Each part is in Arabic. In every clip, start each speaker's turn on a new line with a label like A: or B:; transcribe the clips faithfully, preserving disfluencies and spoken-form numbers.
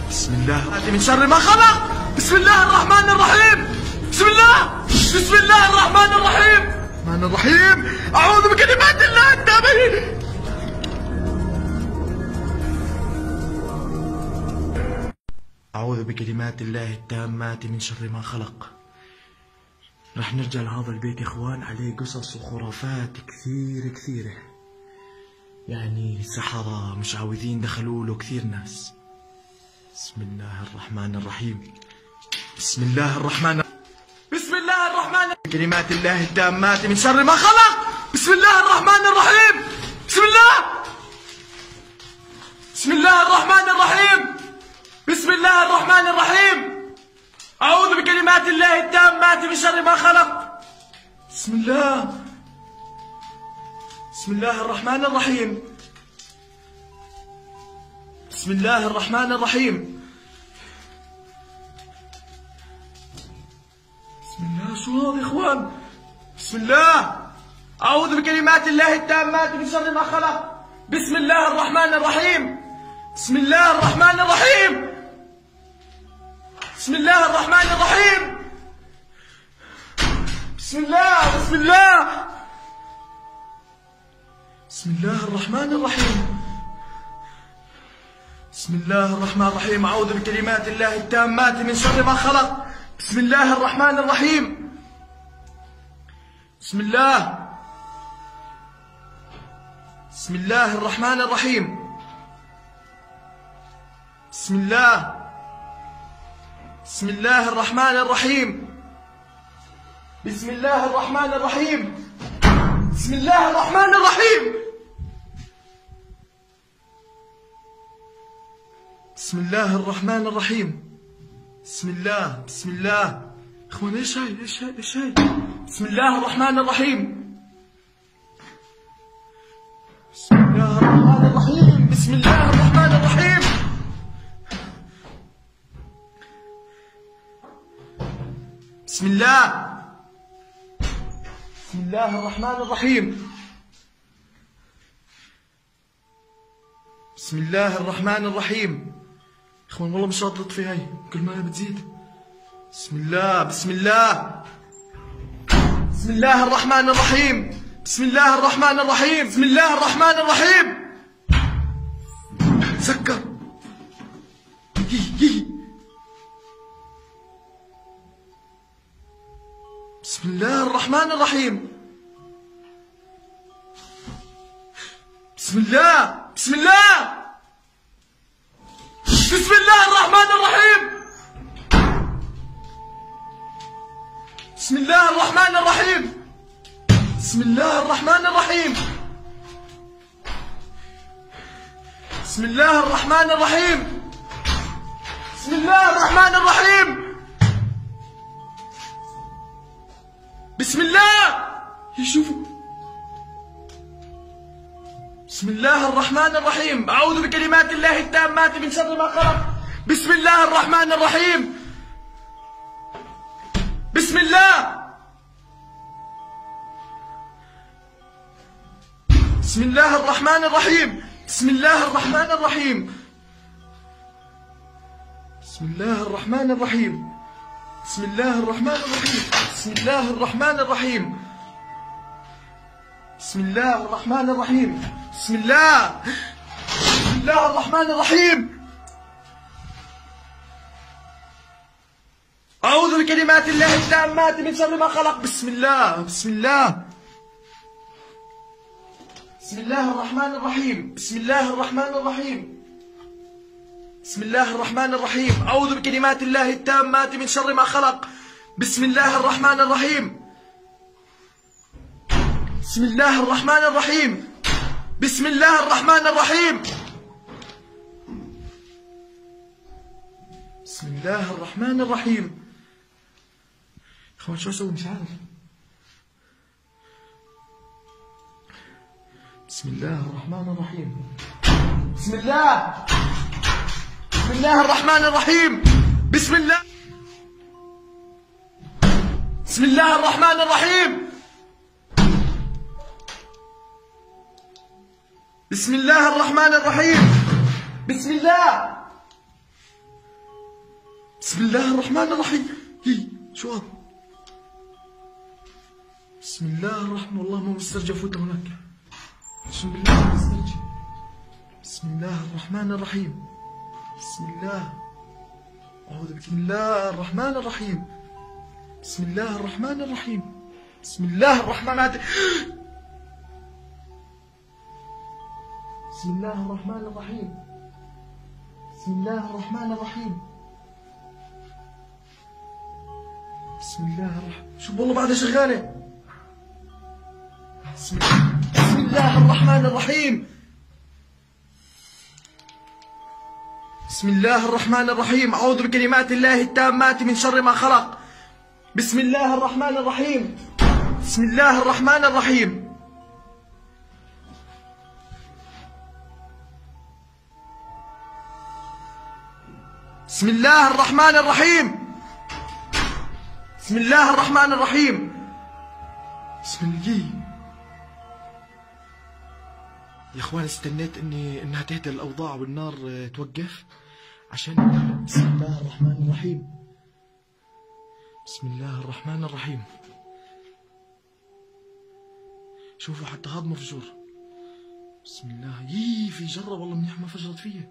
A: بسم الله من شر ما خلق. بسم الله الرحمن الرحيم. بسم الله بسم الله الرحمن الرحيم. الرحمن الرحيم. أعوذ بكلمات الله التامة. أعوذ بكلمات الله التامات من شر ما خلق. رح نرجع لهذا البيت يا إخوان، عليه قصص وخرافات كثير كثيرة، يعني سحرة مشعوذين دخلوا له كثير ناس. بسم الله الرحمن الرحيم. بسم الله الرحمن بسم الله الرحمن بكلمات الله التامات من شر ما خلق. بسم الله الرحمن الرحيم. بسم الله بسم الله الرحمن الرحيم. بسم الله الرحمن الرحيم. أعوذ بكلمات الله التامات من شر ما خلق. بسم الله بسم الله الرحمن الرحيم. بسم الله الرحمن الرحيم. بسم الله. شو هذا يا إخوان؟ بسم الله. أعوذ بكلمات الله التامات من شر ما خلق. بسم الله الرحمن الرحيم. بسم الله الرحمن الرحيم. بسم الله الرحمن الرحيم. بسم الله بسم الله بسم الله الرحمن الرحيم. بسم الله الرحمن الرحيم. أعوذ بكلمات الله التامات من شر ما خلق. بسم الله الرحمن الرحيم. بسم الله بسم الله الرحمن الرحيم. بسم الله بسم الله الرحمن الرحيم. بسم الله الرحمن الرحيم. بسم الله الرحمن الرحيم. بسم الله الرحمن الرحيم. بسم الله بسم الله. اخوان ايش هاي ايش هاي ايش هاي؟ بسم الله الرحمن الرحيم. بسم الله الرحمن الرحيم. بسم الله الرحمن الرحيم. بسم الله بسم الله الرحمن الرحيم. بسم الله الرحمن الرحيم. اخوان والله مش راضي اطفي هاي، كل ما بتزيد. بسم الله بسم الله بسم الله الرحمن الرحيم. بسم الله الرحمن الرحيم. بسم الله الرحمن الرحيم. سكر يي يي. بسم الله الرحمن الرحيم. بسم الله بسم الله بسم الله الرحمن الرحيم. بسم الله الرحمن الرحيم. بسم الله الرحمن الرحيم. بسم الله الرحمن الرحيم. بسم الله الرحمن الرحيم. بسم الله. يشوفوا. بسم الله الرحمن الرحيم. أعوذ بكلمات الله التامات من شر ما خلق. بسم الله الرحمن الرحيم. بسم الله بسم الله الرحمن الرحيم. بسم الله الرحمن الرحيم. بسم الله الرحمن الرحيم. بسم الله الرحمن الرحيم. بسم الله الرحمن الرحيم. بسم الله الرحمن الرحيم. بسم الله بسم الله الرحمن الرحيم. أعوذ بكلمات الله التامات من شر ما خلق. بسم الله بسم الله بسم الله الرحمن الرحيم. بسم الله الرحمن الرحيم. بسم الله الرحمن الرحيم. أعوذ بكلمات الله التامات من شر ما خلق. بسم الله الرحمن الرحيم. بسم الله الرحمن الرحيم. بسم الله الرحمن الرحيم. بسم الله الرحمن الرحيم. اخوان شو اسوي مش عارف. بسم الله الرحمن الرحيم. بسم الله بسم الله الرحمن الرحيم. بسم الله بسم الله الرحمن الرحيم. بسم الله الرحمن الرحيم. بسم الله بسم الله الرحمن الرحيم. هي شو هذا؟ بسم الله الرحمن، والله ما مسترجى فوت هناك. اقسم بالله ما مسترجى. بسم الله الرحمن الرحيم. بسم الله، أعوذ بسم الله الرحمن الرحيم. بسم الله الرحمن الرحيم. بسم الله الرحمن الرحيم. بسم الله الرحمن الرحيم. بسم الله الرحمن الرحيم. بسم الله الرحمن، شوف والله بعدها شغالة. بسم الله بسم الله الرحمن الرحيم. بسم الله الرحمن الرحيم. أعوذ بكلمات الله التامات من شر ما خلق. بسم الله الرحمن الرحيم. بسم الله الرحمن الرحيم. بسم الله الرحمن الرحيم. بسم الله الرحمن الرحيم. بسم الله. يا اخوان استنيت اني انها تهدى الاوضاع والنار توقف عشان. بسم الله الرحمن الرحيم. بسم الله الرحمن الرحيم. شوفوا حتى هذا مفجور. بسم الله. يي في جرة والله منيح ما فجرت فيها.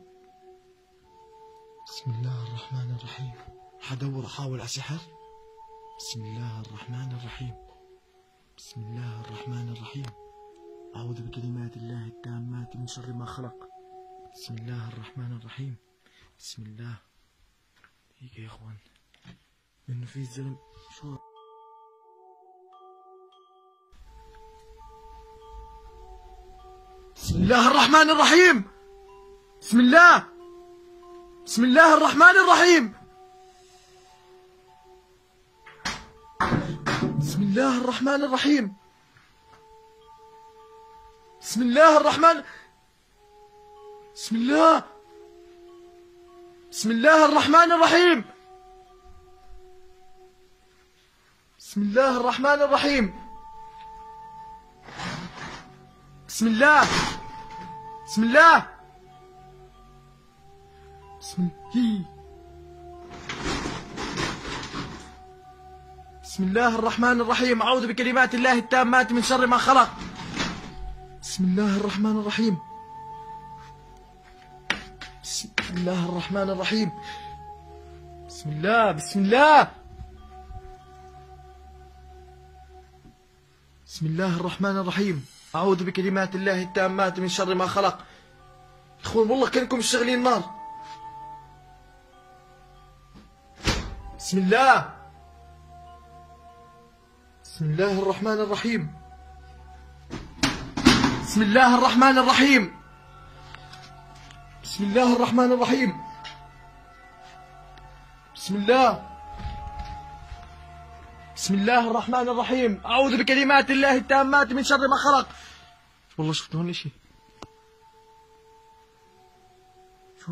A: بسم الله الرحمن الرحيم. حدور احاول على سحر. بسم الله الرحمن الرحيم. بسم الله الرحمن الرحيم. أعوذ بكلمات الله التامات من شر ما خلق. بسم الله الرحمن الرحيم. بسم الله. هيك يا اخوان انه في زلم شو. بسم الله الرحمن الرحيم. بسم الله. بسم الله الرحمن الرحيم. بسم الله الرحمن الرحيم. بسم الله الرحمن. بسم الله. بسم الله الرحمن الرحيم. بسم الله الرحمن الرحيم. بسم الله. بسم الله. بسم الله. بسم الله الرحمن الرحيم. أعوذ بكلمات الله التامات من شر ما خلق. بسم الله الرحمن الرحيم. بسم الله الرحمن الرحيم. بسم الله. بسم الله. بسم الله الرحمن الرحيم. أعوذ بكلمات الله التامات من شر ما خلق. إخوان والله كأنكم شغلين نار. بسم الله. بسم الله الرحمن الرحيم. بسم الله الرحمن الرحيم. بسم الله الرحمن الرحيم. بسم الله. بسم الله الرحمن الرحيم. أعوذ بكلمات الله التامات من شر ما خلق. والله شفت هون إشي. شو؟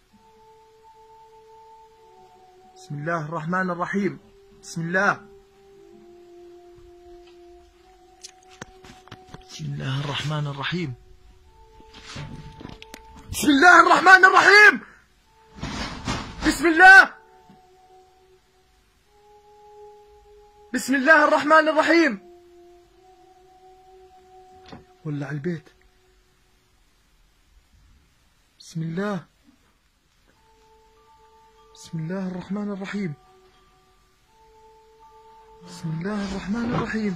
A: بسم الله الرحمن الرحيم. بسم الله. بسم الله الرحمن الرحيم. بسم الله الرحمن الرحيم. بسم الله. بسم الله الرحمن الرحيم. ولع البيت. بسم الله. بسم الله الرحمن الرحيم. بسم الله الرحمن الرحيم.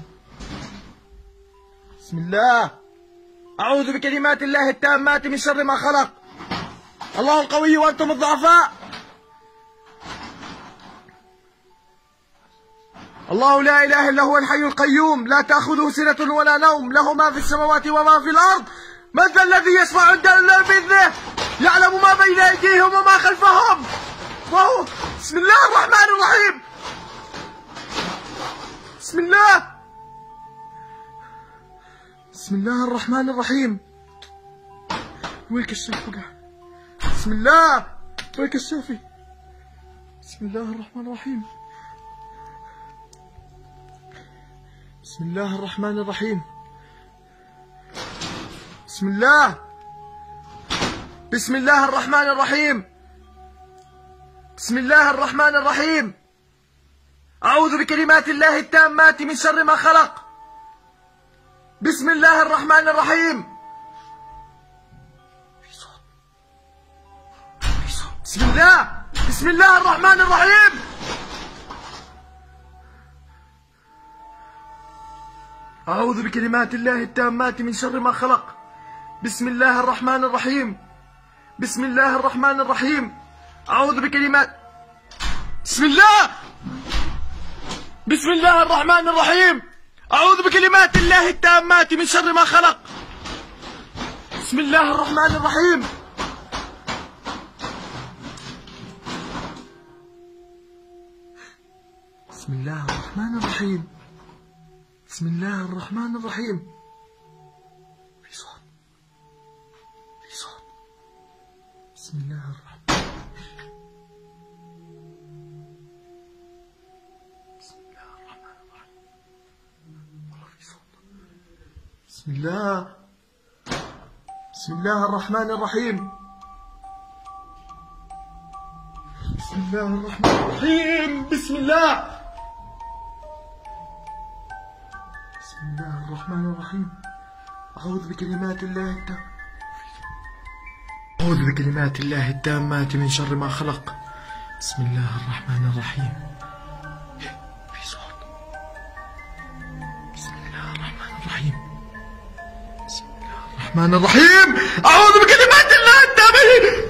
A: بسم الله. أعوذ بكلمات الله التامات من شر ما خلق. الله القوي وأنتم الضعفاء. الله لا إله إلا هو الحي القيوم لا تأخذه سنة ولا نوم له ما في السماوات وما في الأرض. من ذا الذي يشفع عنده إلا بإذنه يعلم ما بين أيديهم وما خلفهم وهو. بسم الله الرحمن الرحيم. بسم الله. بسم الله الرحمن الرحيم. وين كشاف وقع؟ بسم الله. وين كشافي؟ بسم الله الرحمن الرحيم. بسم الله الرحمن الرحيم. بسم الله. بسم الله الرحمن الرحيم. بسم الله الرحمن الرحيم. أعوذ بكلمات الله التامات من شر ما خلق. بسم الله الرحمن الرحيم. بسم الله بسم الله الرحمن الرحيم. أعوذ بكلمات الله التامات من شر ما خلق. بسم الله الرحمن الرحيم. بسم الله الرحمن الرحيم. أعوذ بكلمات بسم الله بسم الله الرحمن الرحيم. أعوذ بكلمات الله التامات من شر ما خلق. بسم الله الرحمن الرحيم. بسم الله الرحمن الرحيم. بسم الله الرحمن الرحيم. في صوت في صوت. بسم الله الرحمن بسم الله الرحمن الرحيم. والله في صوت. بسم الله بسم الله الرحمن الرحيم. بسم الله الرحمن الرحيم. بسم الله بسم الله الرحمن الرحيم. أعوذ بكلمات الله التامات أعوذ بكلمات الله التامات من شر ما خلق. بسم الله الرحمن الرحيم. في صوت. بسم الله الرحمن الرحيم. بسم الله الرحمن الرحيم. أعوذ بكلمات الله التامات